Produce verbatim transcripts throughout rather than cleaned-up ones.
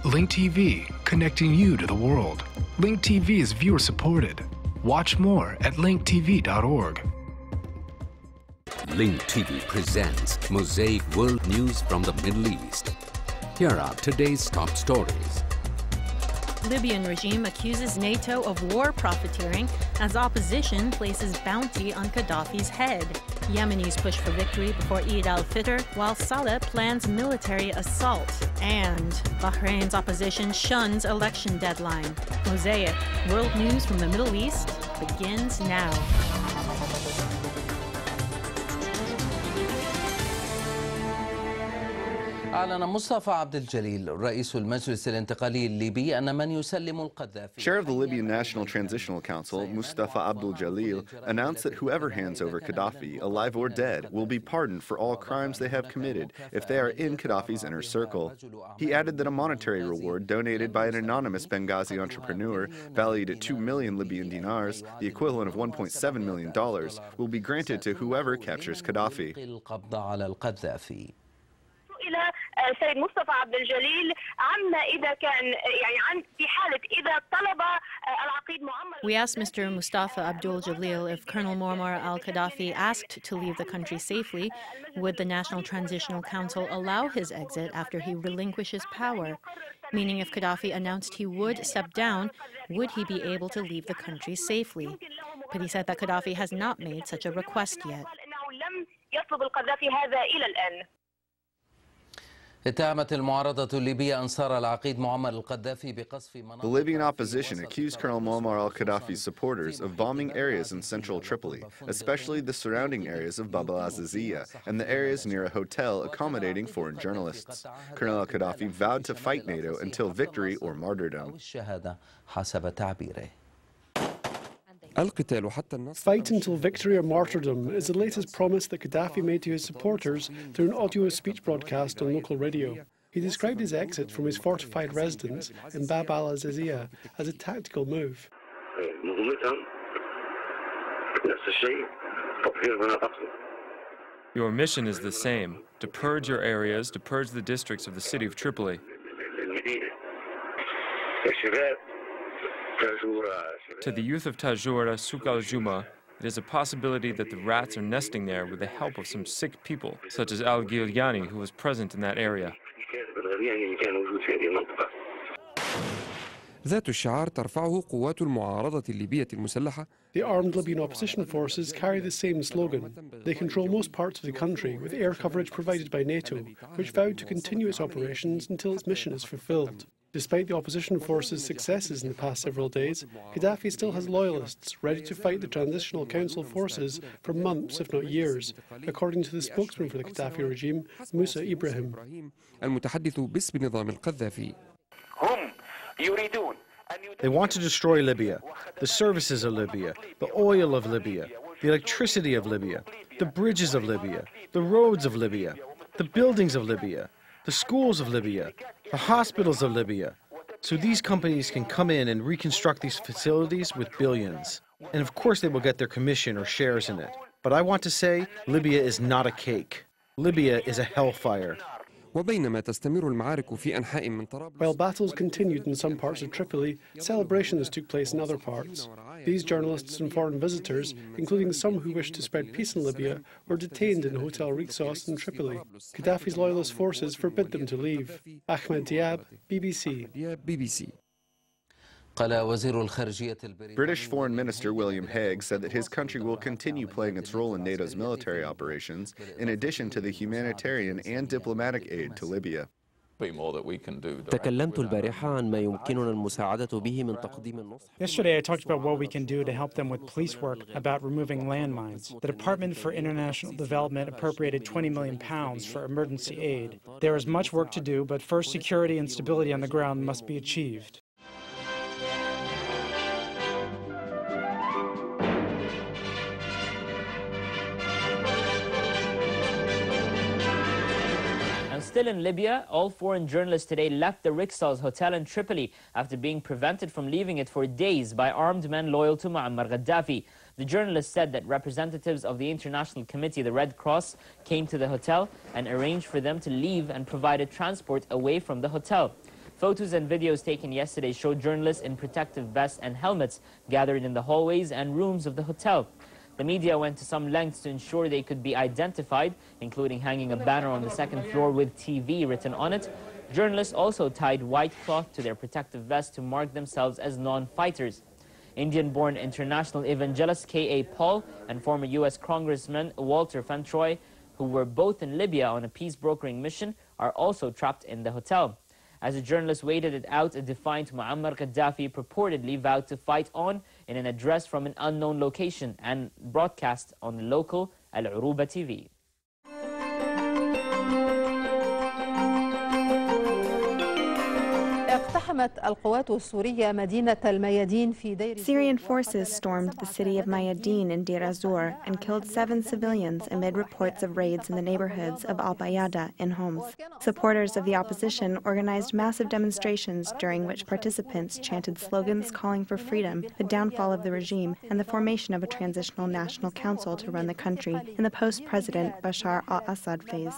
Link T V, connecting you to the world. Link T V is viewer supported. Watch more at link t v dot org. Link T V presents Mosaic World News from the Middle East. Here are today's top stories. Libyan regime accuses NATO of war profiteering as opposition places bounty on Gaddafi's head. Yemenis push for victory before Eid al-Fitr, while Saleh plans military assault. And Bahrain's opposition shuns election deadline. Mosaic World News from the Middle East begins now. أعلن مصطفى عبد الجليل رئيس المجلس الانتقالي الليبي أن من يسلم القذافي. Chair of the Libyan National Transitional Council, Mustafa Abdul Jalil, announced that whoever hands over Gaddafi, alive or dead, will be pardoned for all crimes they have committed if they are in Gaddafi's inner circle. He added that a monetary reward donated by an anonymous Benghazi entrepreneur, valued at two million Libyan dinars, the equivalent of one point seven million dollars, will be granted to whoever captures Gaddafi. السيد مصطفى عبد الجليل عما إذا كان يعني عن في حالة إذا طلب العقيد معمر. We asked Mister Mustafa Abdul Jalil if Colonel Muammar al-Gaddafi asked to leave the country safely, would the National Transitional Council allow his exit after he relinquishes power? Meaning if Gaddafi announced he would step down, would he be able to leave the country safely? But he said that Gaddafi has not made such a request yet. اتهمت المعارضة الليبية أنصار العقيد معمر القذافي بقصف مناطق. The Libyan opposition accused Colonel Muammar al-Gaddafi's supporters of bombing areas in central Tripoli, especially the surrounding areas of Bab al-Azaziyah and the areas near a hotel accommodating foreign journalists. Colonel al-Gaddafi vowed to fight NATO until victory or martyrdom. Fight until victory or martyrdom is the latest promise that Gaddafi made to his supporters through an audio speech broadcast on local radio. He described his exit from his fortified residence in Bab al-Azaziyah as a tactical move. Your mission is the same, to purge your areas, to purge the districts of the city of Tripoli. To the youth of Tajoura, Souk al-Juma, it is a possibility that the rats are nesting there with the help of some sick people, such as al-Gilyani, who was present in that area. The armed Libyan opposition forces carry the same slogan. They control most parts of the country, with air coverage provided by NATO, which vowed to continue its operations until its mission is fulfilled. Despite the opposition forces' successes in the past several days, Gaddafi still has loyalists ready to fight the Transitional Council forces for months, if not years, according to the spokesman for the Gaddafi regime, Musa Ibrahim. They want to destroy Libya, the services of Libya, the oil of Libya, the electricity of Libya, the bridges of Libya, the roads of Libya, the buildings of Libya, the schools of Libya, the hospitals of Libya. So these companies can come in and reconstruct these facilities with billions. And of course they will get their commission or shares in it. But I want to say, Libya is not a cake. Libya is a hellfire. While battles continued in some parts of Tripoli, celebrations took place in other parts. These journalists and foreign visitors, including some who wished to spread peace in Libya, were detained in Hotel Rixos in Tripoli. Gaddafi's loyalist forces forbid them to leave. Ahmed Diab, B B C. British Foreign Minister William Hague said that his country will continue playing its role in NATO's military operations, in addition to the humanitarian and diplomatic aid to Libya. تكلمت البارحة عن ما يمكننا المساعدة به من تقديم النصح. Yesterday I talked about what we can do to help them with police work, about removing landmines. The Department for International Development appropriated twenty million pounds for emergency aid. There is much work to do, but first security and stability on the ground must be achieved. Still in Libya, all foreign journalists today left the Rixos hotel in Tripoli after being prevented from leaving it for days by armed men loyal to Muammar Gaddafi. The journalists said that representatives of the International Committee, the Red Cross, came to the hotel and arranged for them to leave and provided transport away from the hotel. Photos and videos taken yesterday showed journalists in protective vests and helmets gathered in the hallways and rooms of the hotel. The media went to some lengths to ensure they could be identified, including hanging a banner on the second floor with T V written on it. Journalists also tied white cloth to their protective vests to mark themselves as non-fighters. Indian-born international evangelist K A Paul and former U S Congressman Walter Fantroy, who were both in Libya on a peace-brokering mission, are also trapped in the hotel. As the journalists waited it out, a defiant Muammar Gaddafi purportedly vowed to fight on in an address from an unknown location and broadcast on the local Al-Uruba T V. Syrian forces stormed the city of Mayadeen in Deir ez-Zor and killed seven civilians amid reports of raids in the neighborhoods of Al-Bayada in Homs. Supporters of the opposition organized massive demonstrations during which participants chanted slogans calling for freedom, the downfall of the regime, and the formation of a transitional national council to run the country in the post-President Bashar al-Assad phase.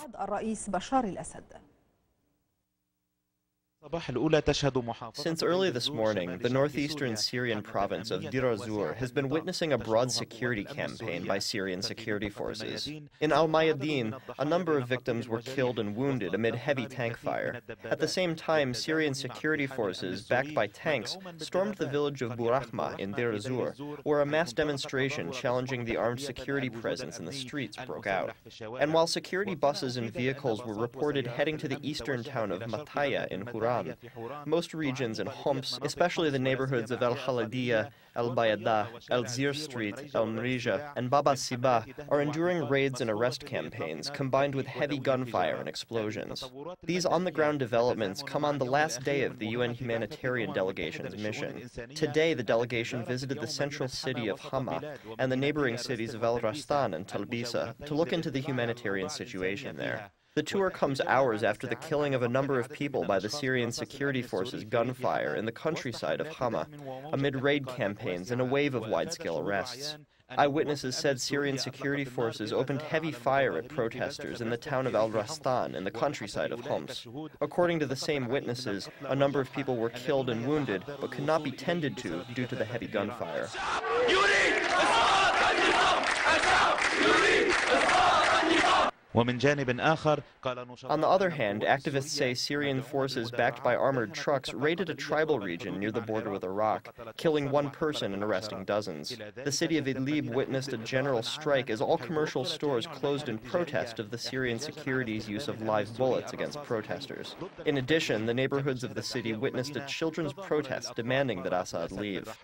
Since early this morning, the northeastern Syrian province of Deir ez-Zor has been witnessing a broad security campaign by Syrian security forces. In Al-Mayadeen, a number of victims were killed and wounded amid heavy tank fire. At the same time, Syrian security forces, backed by tanks, stormed the village of Burahma in Deir ez-Zor, where a mass demonstration challenging the armed security presence in the streets broke out. And while security buses and vehicles were reported heading to the eastern town of Mataya in Huram, most regions in Homs, especially the neighborhoods of Al-Khalidiyya, Al-Bayada, Al-Zir Street, Al-Mrija, and Baba Sibah, are enduring raids and arrest campaigns combined with heavy gunfire and explosions. These on-the-ground developments come on the last day of the U N humanitarian delegation's mission. Today, the delegation visited the central city of Hama and the neighboring cities of Al-Rastan and Talbisa to look into the humanitarian situation there. The tour comes hours after the killing of a number of people by the Syrian security forces' gunfire in the countryside of Hama, amid raid campaigns and a wave of wide-scale arrests. Eyewitnesses said Syrian security forces opened heavy fire at protesters in the town of Al-Rastan in the countryside of Homs. According to the same witnesses, a number of people were killed and wounded, but could not be tended to due to the heavy gunfire. On the other hand, activists say Syrian forces backed by armored trucks raided a tribal region near the border with Iraq, killing one person and arresting dozens. The city of Idlib witnessed a general strike as all commercial stores closed in protest of the Syrian security's use of live bullets against protesters. In addition, the neighborhoods of the city witnessed a children's protest demanding that Assad leave.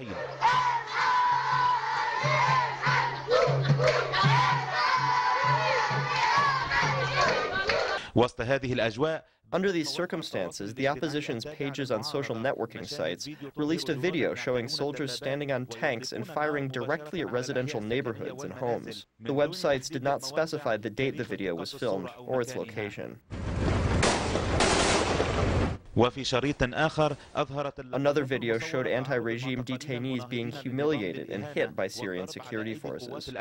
Under these circumstances, the opposition's pages on social networking sites released a video showing soldiers standing on tanks and firing directly at residential neighborhoods and homes. The websites did not specify the date the video was filmed or its location. Another video showed anti-regime detainees being humiliated and hit by Syrian security forces.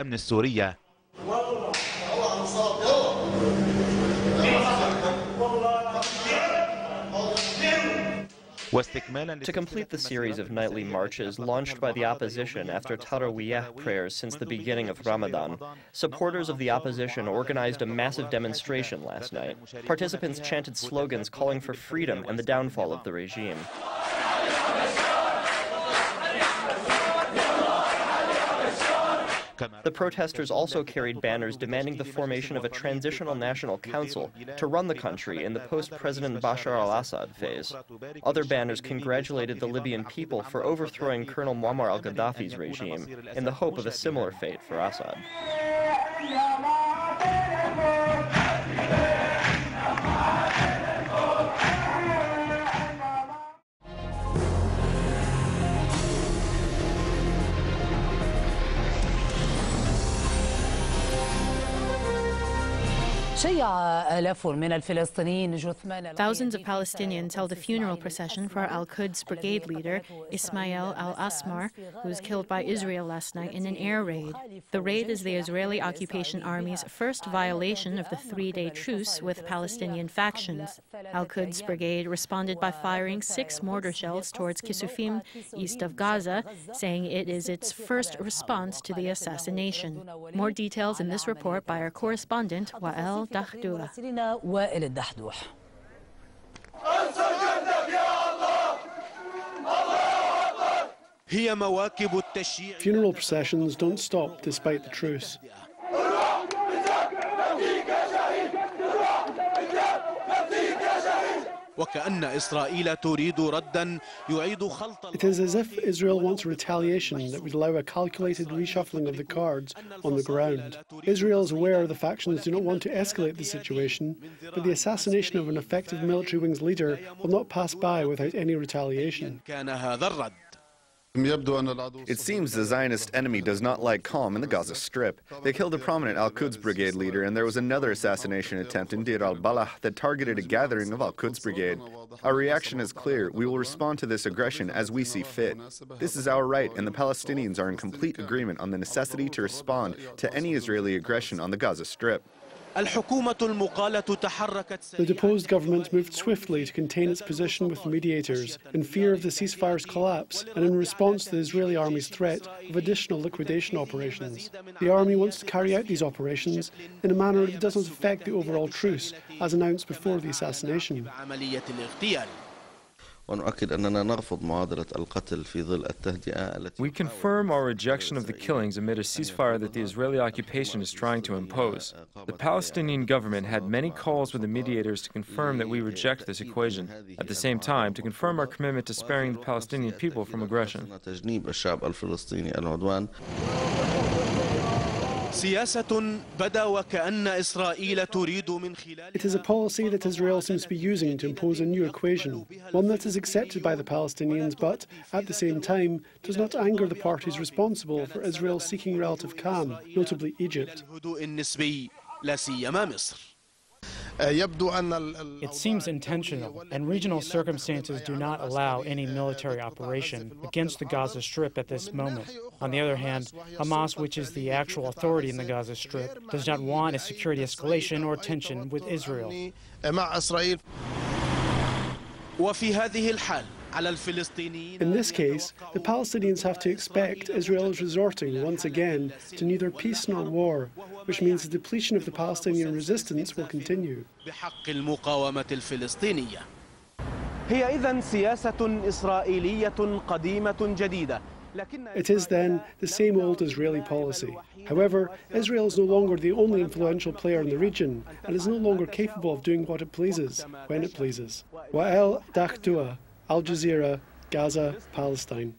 To complete the series of nightly marches launched by the opposition after Tarawiyah prayers since the beginning of Ramadan, supporters of the opposition organized a massive demonstration last night. Participants chanted slogans calling for freedom and the downfall of the regime. The protesters also carried banners demanding the formation of a transitional national council to run the country in the post-President Bashar al-Assad phase. Other banners congratulated the Libyan people for overthrowing Colonel Muammar al-Gaddafi's regime in the hope of a similar fate for Assad. Thousands of Palestinians held a funeral procession for Al-Quds brigade leader Ismail al-Asmar, who was killed by Israel last night in an air raid. The raid is the Israeli occupation army's first violation of the three-day truce with Palestinian factions. Al-Quds brigade responded by firing six mortar shells towards Kisufim, east of Gaza, saying it is its first response to the assassination. More details in this report by our correspondent, Wael Dahdouh. Funeral processions don't stop despite the truce. It is as if Israel wants a retaliation that would allow a calculated reshuffling of the cards on the ground. Israel is aware the factions do not want to escalate the situation, but the assassination of an effective military wing's leader will not pass by without any retaliation. It seems the Zionist enemy does not like calm in the Gaza Strip. They killed a prominent Al-Quds brigade leader, and there was another assassination attempt in Deir al-Balah that targeted a gathering of Al-Quds brigade. Our reaction is clear. We will respond to this aggression as we see fit. This is our right, and the Palestinians are in complete agreement on the necessity to respond to any Israeli aggression on the Gaza Strip. The deposed government moved swiftly to contain its position with the mediators in fear of the ceasefire's collapse and in response to the Israeli army's threat of additional liquidation operations. The army wants to carry out these operations in a manner that does not affect the overall truce, as announced before the assassination. We confirm our rejection of the killings amid a ceasefire that the Israeli occupation is trying to impose. The Palestinian government had many calls with the mediators to confirm that we reject this equation. At the same time, to confirm our commitment to sparing the Palestinian people from aggression. It is a policy that Israel seems to be using to impose a new equation, one that is accepted by the Palestinians but, at the same time, does not anger the parties responsible for Israel seeking relative calm, notably Egypt. It seems intentional, and regional circumstances do not allow any military operation against the Gaza Strip at this moment. On the other hand, Hamas, which is the actual authority in the Gaza Strip, does not want a security escalation or tension with Israel. In this case, the Palestinians have to expect Israel is resorting once again to neither peace nor war, which means the depletion of the Palestinian resistance will continue. It is then the same old Israeli policy. However, Israel is no longer the only influential player in the region and is no longer capable of doing what it pleases, when it pleases. Wael Dahdouh, Al Jazeera, Gaza, Palestine.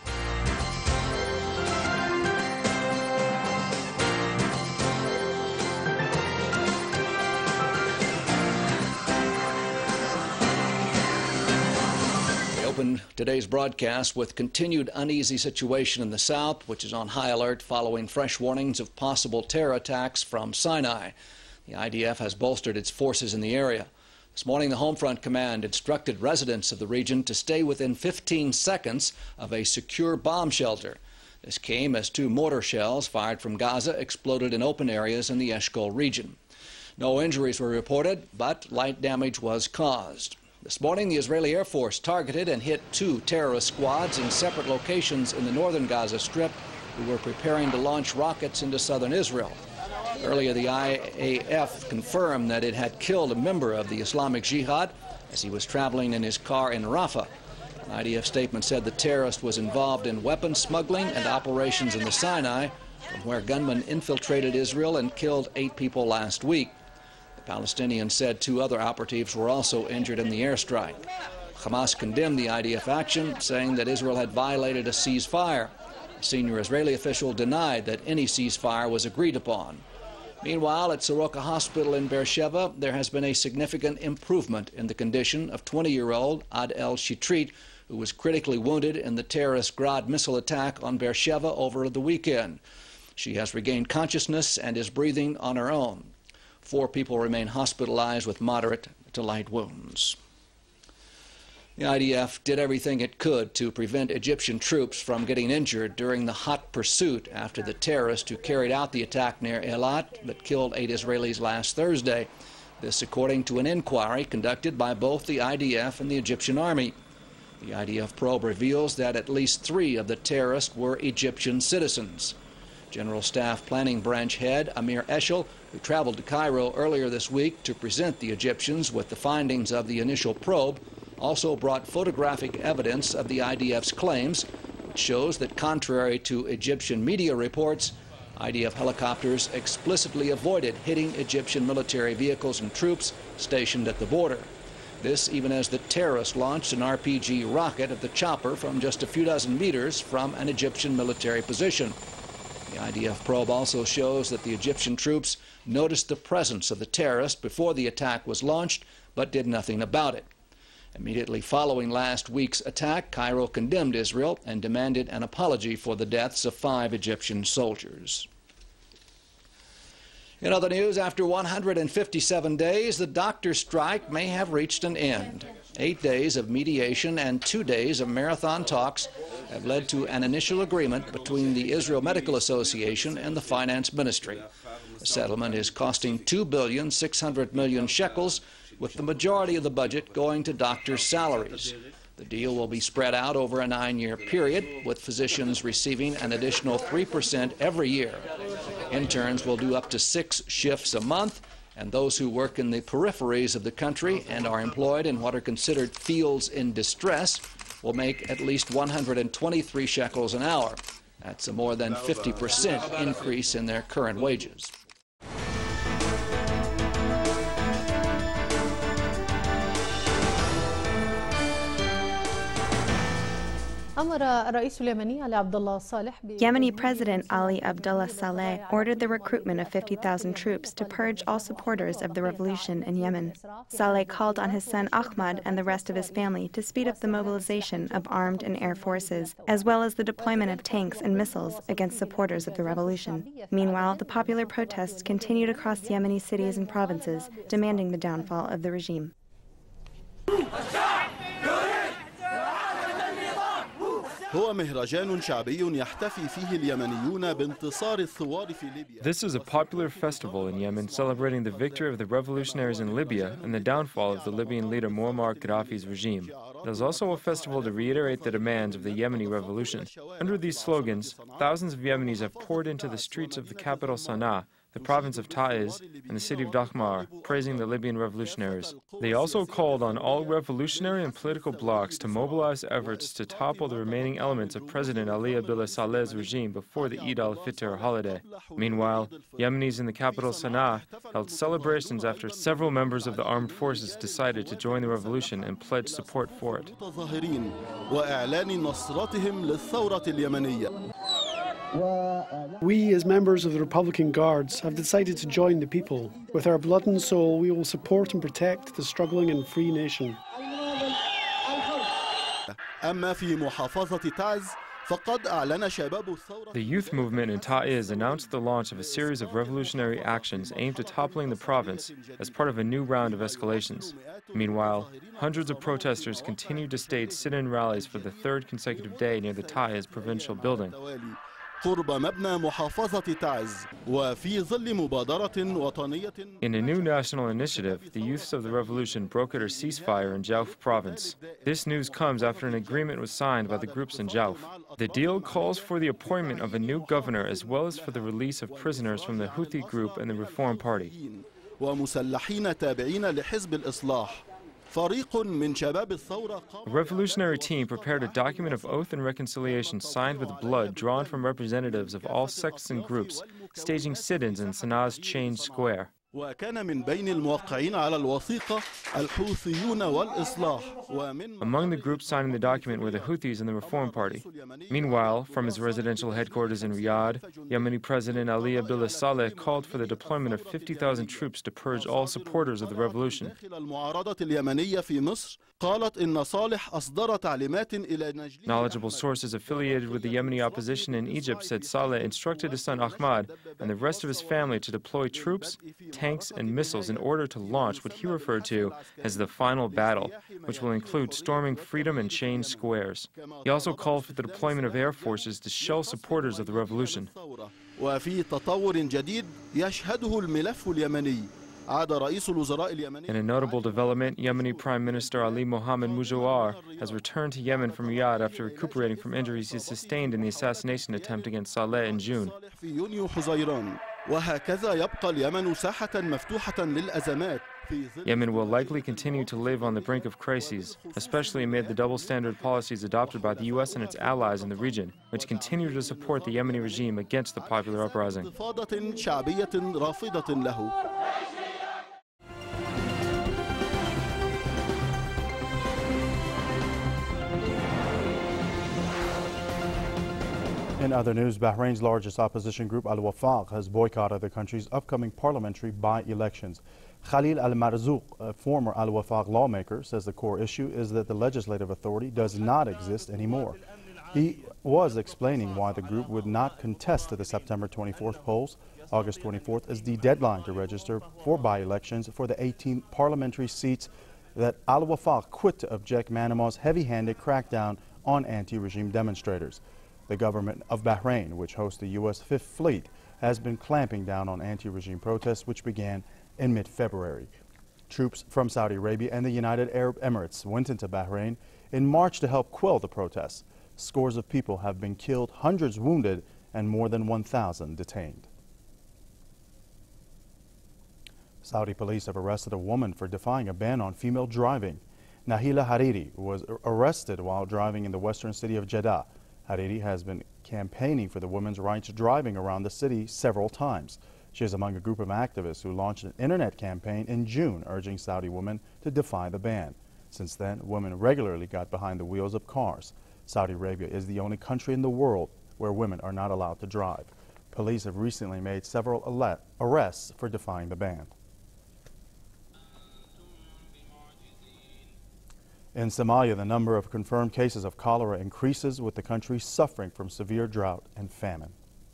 Open today's broadcast with continued uneasy situation in the south, which is on high alert following fresh warnings of possible terror attacks from Sinai. The I D F has bolstered its forces in the area. This morning, the Homefront Command instructed residents of the region to stay within fifteen seconds of a secure bomb shelter. This came as two mortar shells fired from Gaza exploded in open areas in the Eshkol region. No injuries were reported, but light damage was caused. This morning, the Israeli Air Force targeted and hit two terrorist squads in separate locations in the northern Gaza Strip who were preparing to launch rockets into southern Israel. Earlier, the I A F confirmed that it had killed a member of the Islamic Jihad as he was traveling in his car in Rafah. An I D F statement said the terrorist was involved in weapons smuggling and operations in the Sinai, from where gunmen infiltrated Israel and killed eight people last week. The Palestinians said two other operatives were also injured in the airstrike. Hamas condemned the I D F action, saying that Israel had violated a ceasefire. A senior Israeli official denied that any ceasefire was agreed upon. Meanwhile, at Soroka Hospital in Beersheba, there has been a significant improvement in the condition of twenty-year-old Ad El Shitrit, who was critically wounded in the terrorist Grad missile attack on Beersheba over the weekend. She has regained consciousness and is breathing on her own. Four people remain hospitalized with moderate to light wounds. The I D F did everything it could to prevent Egyptian troops from getting injured during the hot pursuit after the terrorists who carried out the attack near Eilat that killed eight Israelis last Thursday. This according to an inquiry conducted by both the I D F and the Egyptian army. The I D F probe reveals that at least three of the terrorists were Egyptian citizens. General Staff Planning Branch head Amir Eshel, who traveled to Cairo earlier this week to present the Egyptians with the findings of the initial probe, also brought photographic evidence of the I D F's claims, which shows that contrary to Egyptian media reports, I D F helicopters explicitly avoided hitting Egyptian military vehicles and troops stationed at the border. This even as the terrorists launched an R P G rocket at the chopper from just a few dozen meters from an Egyptian military position. The I D F probe also shows that the Egyptian troops noticed the presence of the terrorists before the attack was launched, but did nothing about it. Immediately following last week's attack, Cairo condemned Israel and demanded an apology for the deaths of five Egyptian soldiers. In other news, after one hundred fifty-seven days, the doctor strike may have reached an end. Eight days of mediation and two days of marathon talks have led to an initial agreement between the Israel Medical Association and the Finance Ministry. The settlement is costing two billion six hundred million shekels, with the majority of the budget going to doctors' salaries. The deal will be spread out over a nine-year period, with physicians receiving an additional three percent every year. Interns will do up to six shifts a month, and those who work in the peripheries of the country and are employed in what are considered fields in distress will make at least one hundred twenty-three shekels an hour. That's a more than fifty percent increase in their current wages. Yemeni President Ali Abdullah Saleh ordered the recruitment of fifty thousand troops to purge all supporters of the revolution in Yemen. Saleh called on his son Ahmad and the rest of his family to speed up the mobilization of armed and air forces, as well as the deployment of tanks and missiles against supporters of the revolution. Meanwhile, the popular protests continued across Yemeni cities and provinces, demanding the downfall of the regime. This is a popular festival in Yemen celebrating the victory of the revolutionaries in Libya and the downfall of the Libyan leader Muammar Gaddafi's regime. It is also a festival to reiterate the demands of the Yemeni revolution. Under these slogans, thousands of Yemenis have poured into the streets of the capital Sana'a, the province of Taiz, and the city of Dakhmar, praising the Libyan revolutionaries. They also called on all revolutionary and political blocs to mobilize efforts to topple the remaining elements of President Ali Abdullah Saleh's regime before the Eid-al-Fitr holiday. Meanwhile, Yemenis in the capital Sana'a held celebrations after several members of the armed forces decided to join the revolution and pledge support for it. We, as members of the Republican Guards, have decided to join the people. With our blood and soul, we will support and protect the struggling and free nation. The youth movement in Taiz announced the launch of a series of revolutionary actions aimed at toppling the province as part of a new round of escalations. Meanwhile, hundreds of protesters continued to stage sit-in rallies for the third consecutive day near the Taiz provincial building. In a new national initiative, the youths of the revolution brokered a ceasefire in Jauf province. This news comes after an agreement was signed by the groups in Jauf. The deal calls for the appointment of a new governor as well as for the release of prisoners from the Houthi group and the Reform Party. A revolutionary team prepared a document of oath and reconciliation signed with blood drawn from representatives of all sects and groups, staging sit-ins in Sanaa's Change Square. Among the groups signing the document were the Houthis and the Reform Party. Meanwhile, from his residential headquarters in Riyadh, Yemeni President Ali Abdullah Saleh called for the deployment of fifty thousand troops to purge all supporters of the revolution. Knowledgeable sources affiliated with the Yemeni opposition in Egypt said Saleh instructed his son Ahmad and the rest of his family to deploy troops, tanks, tanks and missiles in order to launch what he referred to as the final battle, which will include storming Freedom and Change squares. He also called for the deployment of air forces to shell supporters of the revolution. In a notable development, Yemeni Prime Minister Ali Mohammed Mujawar has returned to Yemen from Riyadh after recuperating from injuries he sustained in the assassination attempt against Saleh in June. Yemen will likely continue to live on the brink of crises, especially amid the double standard policies adopted by the U S and its allies in the region, which continue to support the Yemeni regime against the popular uprising. In other news, Bahrain's largest opposition group, Al-Wafaq, has boycotted the country's upcoming parliamentary by-elections. Khalil Al-Marzouk, a former Al-Wafaq lawmaker, says the core issue is that the legislative authority does not exist anymore. He was explaining why the group would not contest the September twenty-fourth polls. August twenty-fourth is the deadline to register for by-elections for the eighteen parliamentary seats that Al-Wafaq quit to object Manama's heavy-handed crackdown on anti-regime demonstrators. The government of Bahrain, which hosts the U S Fifth Fleet, has been clamping down on anti-regime protests, which began in mid-February. Troops from Saudi Arabia and the United Arab Emirates went into Bahrain in March to help quell the protests. Scores of people have been killed, hundreds wounded, and more than one thousand detained. Saudi police have arrested a woman for defying a ban on female driving. Nahila Hariri was arrested while driving in the western city of Jeddah. Hariri has been campaigning for the women's right to driving around the city several times. She is among a group of activists who launched an internet campaign in June urging Saudi women to defy the ban. Since then, women regularly got behind the wheels of cars. Saudi Arabia is the only country in the world where women are not allowed to drive. Police have recently made several arrests for defying the ban. In Somalia, the number of confirmed cases of cholera increases, with the country suffering from severe drought and famine.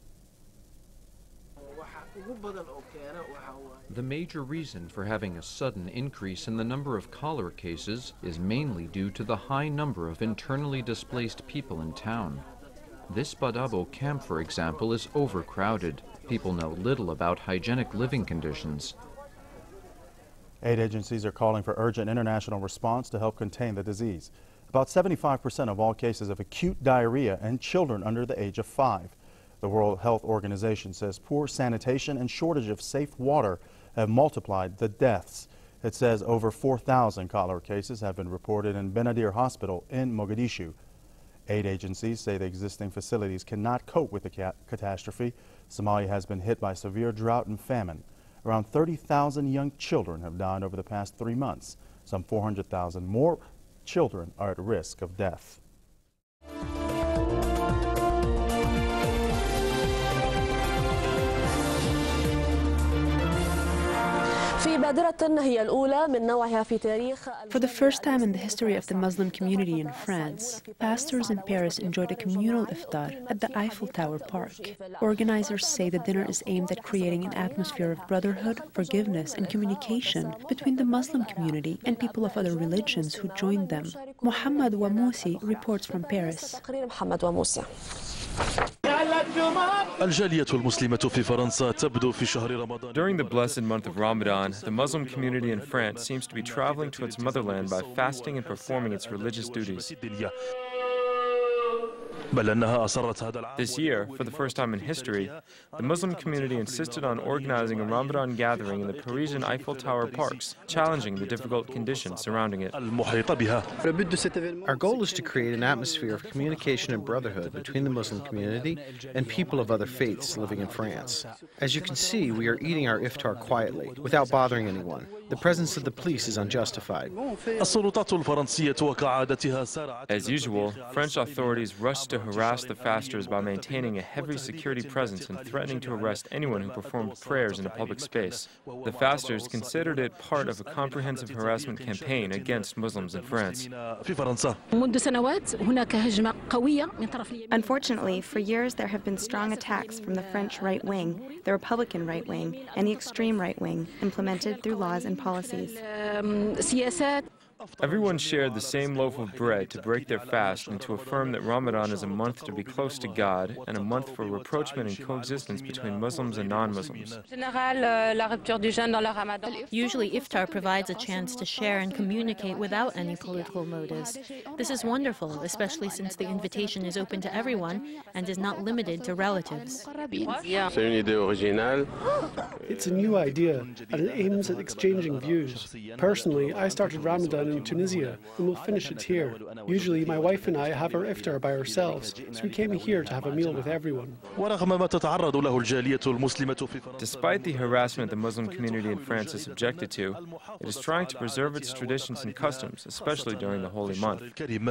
The major reason for having a sudden increase in the number of cholera cases is mainly due to the high number of internally displaced people in town. This Badabo camp, for example, is overcrowded. People know little about hygienic living conditions. Aid agencies are calling for urgent international response to help contain the disease. About seventy-five percent of all cases of acute diarrhea in children under the age of five. The World Health Organization says poor sanitation and shortage of safe water have multiplied the deaths. It says over four thousand cholera cases have been reported in Benadir Hospital in Mogadishu. Aid agencies say the existing facilities cannot cope with the ca catastrophe. Somalia has been hit by severe drought and famine. Around thirty thousand young children have died over the past three months. Some four hundred thousand more children are at risk of death. For the first time in the history of the Muslim community in France, pastors in Paris enjoyed a communal iftar at the Eiffel Tower Park. Organizers say the dinner is aimed at creating an atmosphere of brotherhood, forgiveness, and communication between the Muslim community and people of other religions who joined them. Mohammed Wamousi reports from Paris. During the blessed month of Ramadan, the Muslim community in France seems to be traveling to its motherland by fasting and performing its religious duties. This year, for the first time in history, the Muslim community insisted on organizing a Ramadan gathering in the Parisian Eiffel Tower parks, challenging the difficult conditions surrounding it. Our goal is to create an atmosphere of communication and brotherhood between the Muslim community and people of other faiths living in France. As you can see, we are eating our iftar quietly, without bothering anyone. The presence of the police is unjustified. As usual, French authorities rushed to harassed the fasters by maintaining a heavy security presence and threatening to arrest anyone who performed prayers in a public space. The fasters considered it part of a comprehensive harassment campaign against Muslims in France. Unfortunately, for years there have been strong attacks from the French right wing, the Republican right wing, and the extreme right wing, implemented through laws and policies. Everyone shared the same loaf of bread to break their fast and to affirm that Ramadan is a month to be close to God and a month for rapprochement and coexistence between Muslims and non-Muslims. Usually iftar provides a chance to share and communicate without any political motives. This is wonderful, especially since the invitation is open to everyone and is not limited to relatives. It's a new idea, and it aims at exchanging views. Personally, I started Ramadan in Tunisia, and we'll finish it here. Usually, my wife and I have our iftar by ourselves, so we came here to have a meal with everyone. Despite the harassment the Muslim community in France is subjected to, it is trying to preserve its traditions and customs, especially during the holy month.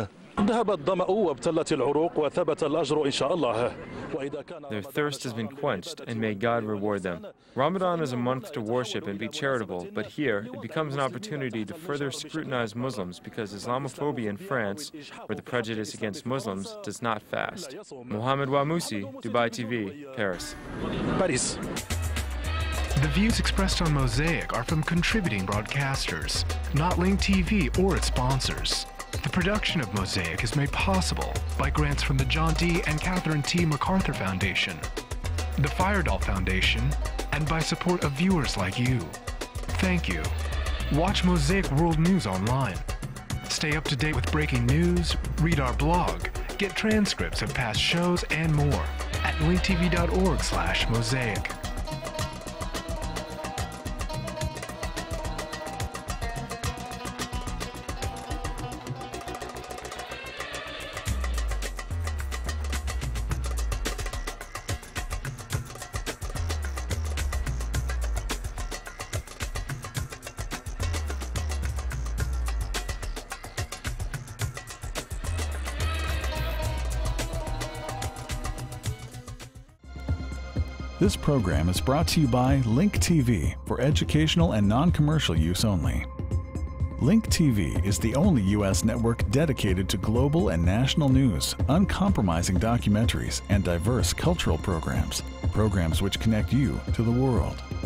Their thirst has been quenched, and may God reward them. Ramadan is a month to worship and be charitable, but here it becomes an opportunity to further scrutinize Muslims because Islamophobia in France, where the prejudice against Muslims, does not fast. Mohamed Wamousi, Dubai T V, Paris. Paris. The views expressed on Mosaic are from contributing broadcasters, not Link T V or its sponsors. The production of Mosaic is made possible by grants from the John D. and Catherine T. MacArthur Foundation, the Firedoll Foundation, and by support of viewers like you. Thank you. Watch Mosaic World News online. Stay up to date with breaking news, read our blog, get transcripts of past shows, and more at linktv.org slash mosaic. This program is brought to you by Link T V for educational and non-commercial use only. Link T V is the only U S network dedicated to global and national news, uncompromising documentaries, and diverse cultural programs, programs which connect you to the world.